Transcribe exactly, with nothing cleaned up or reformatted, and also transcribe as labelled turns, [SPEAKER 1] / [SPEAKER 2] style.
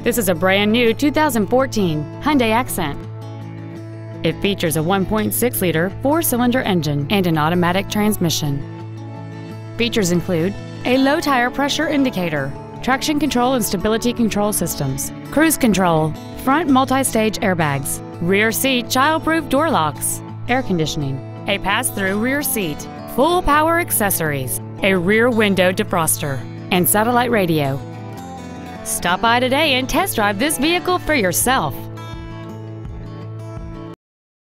[SPEAKER 1] This is a brand new two thousand fourteen Hyundai Accent. It features a one point six liter four-cylinder engine and an automatic transmission. Features include a low tire pressure indicator, traction control and stability control systems, cruise control, front multi-stage airbags, rear seat child-proof door locks, air conditioning, a pass-through rear seat, full power accessories, a rear window defroster, and satellite radio. Stop by today and test drive this vehicle for yourself.